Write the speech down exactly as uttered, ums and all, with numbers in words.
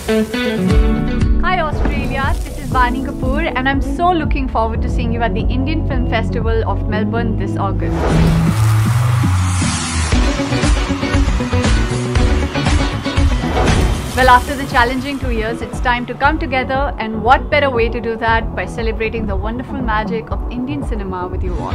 Hi Australia, this is VAANI Kapoor and I'm so looking forward to seeing you at the Indian Film Festival of Melbourne this August. Well, after the challenging two years, it's time to come together, and what better way to do that by celebrating the wonderful magic of Indian cinema with you all.